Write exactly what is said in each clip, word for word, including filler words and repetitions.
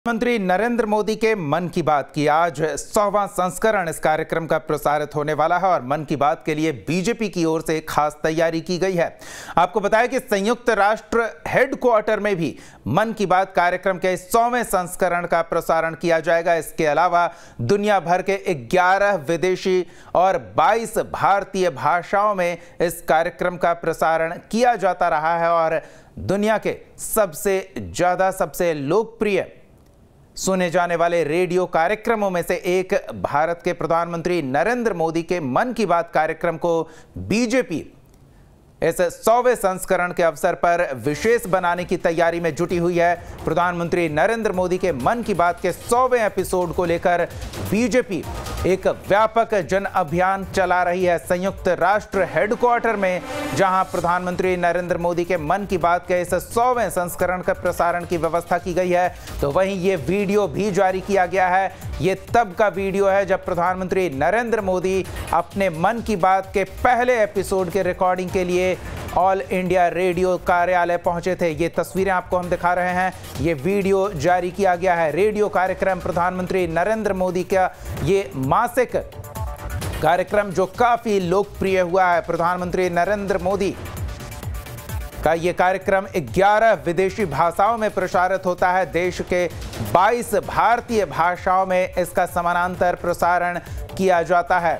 प्रधानमंत्री नरेंद्र मोदी के मन की बात की आज सौवां संस्करण इस कार्यक्रम का प्रसारित होने वाला है और मन की बात के लिए बीजेपी की ओर से खास तैयारी की गई है। आपको बताया कि संयुक्त राष्ट्र हेडक्वार्टर में भी मन की बात कार्यक्रम के सौवें संस्करण का प्रसारण किया जाएगा। इसके अलावा दुनिया भर के ग्यारह विदेशी और बाईस भारतीय भाषाओं में इस कार्यक्रम का प्रसारण किया जाता रहा है और दुनिया के सबसे ज्यादा सबसे लोकप्रिय सुने जाने वाले रेडियो कार्यक्रमों में से एक भारत के प्रधानमंत्री नरेंद्र मोदी के मन की बात कार्यक्रम को बीजेपी इस सौवें संस्करण के अवसर पर विशेष बनाने की तैयारी में जुटी हुई है। प्रधानमंत्री नरेंद्र मोदी के मन की बात के सौवें एपिसोड को लेकर बीजेपी एक व्यापक जन अभियान चला रही है। संयुक्त राष्ट्र हेडक्वार्टर में जहां प्रधानमंत्री नरेंद्र मोदी के मन की बात के इस सौवें संस्करण का प्रसारण की व्यवस्था की गई है, तो वहीं ये वीडियो भी जारी किया गया है। ये तब का वीडियो है जब प्रधानमंत्री नरेंद्र मोदी अपने मन की बात के पहले एपिसोड के रिकॉर्डिंग के लिए ऑल इंडिया रेडियो कार्यालय पहुंचे थे। ये तस्वीरें आपको हम दिखा रहे हैं। ये वीडियो जारी किया गया है। रेडियो कार्यक्रम प्रधानमंत्री नरेंद्र मोदी का ये मासिक कार्यक्रम जो काफी लोकप्रिय हुआ है। प्रधानमंत्री नरेंद्र मोदी का ये कार्यक्रम ग्यारह विदेशी भाषाओं में प्रसारित होता है। देश के बाईस भारतीय भाषाओं में इसका समानांतर प्रसारण किया जाता है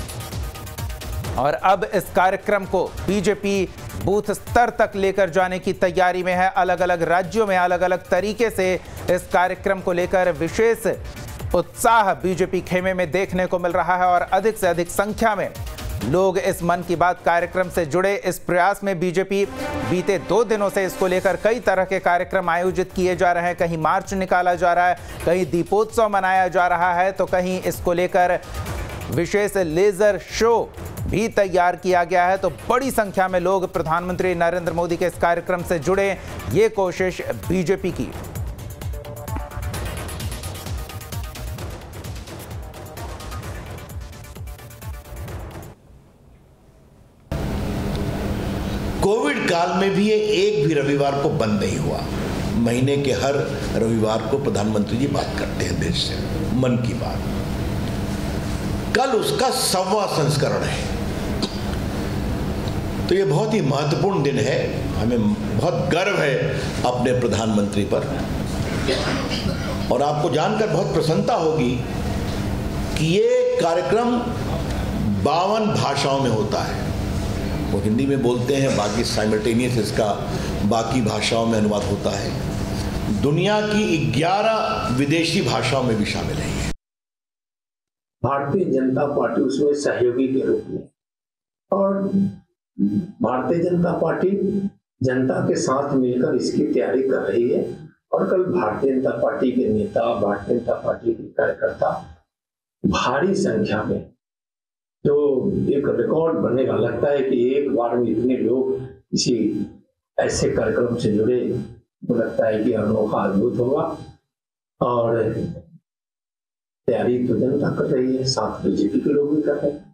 और अब इस कार्यक्रम को बीजेपी बूथ स्तर तक लेकर जाने की तैयारी में है। अलग अलग राज्यों में अलग अलग तरीके से इस कार्यक्रम को लेकर विशेष उत्साह बीजेपी खेमे में देखने को मिल रहा है और अधिक से अधिक संख्या में लोग इस मन की बात कार्यक्रम से जुड़े। इस प्रयास में बीजेपी बीते दो दिनों से इसको लेकर कई तरह के कार्यक्रम आयोजित किए जा रहे हैं। कहीं मार्च निकाला जा रहा है, कहीं दीपोत्सव मनाया जा रहा है, तो कहीं इसको लेकर विशेष लेजर शो भी तैयार किया गया है। तो बड़ी संख्या में लोग प्रधानमंत्री नरेंद्र मोदी के इस कार्यक्रम से जुड़े, ये कोशिश बीजेपी की। कोविड काल में भी ये एक भी रविवार को बंद नहीं हुआ। महीने के हर रविवार को प्रधानमंत्री जी बात करते हैं देश से, मन की बात। कल उसका सौवां संस्करण है, तो ये बहुत ही महत्वपूर्ण दिन है। हमें बहुत गर्व है अपने प्रधानमंत्री पर और आपको जानकर बहुत प्रसन्नता होगी कि ये कार्यक्रम बावन भाषाओं में होता है। वो हिंदी में बोलते हैं, बाकी साइमल्टेनियस इसका बाकी भाषाओं में अनुवाद होता है। दुनिया की ग्यारह विदेशी भाषाओं में भी शामिल है। भारतीय जनता पार्टी उसमें सहयोगी के रूप में, और भारतीय जनता पार्टी जनता के साथ मिलकर इसकी तैयारी कर रही है। और कल भारतीय जनता पार्टी के नेता, भारतीय जनता पार्टी के कार्यकर्ता भारी संख्या में, जो एक रिकॉर्ड बनेगा। लगता है कि एक बार में इतने लोग किसी ऐसे कार्यक्रम से जुड़े, तो लगता है कि अनोखा अद्भुत होगा। और तैयारी तो जनता कर रही है, साथ बीजेपी के लोग भी कर रहे हैं।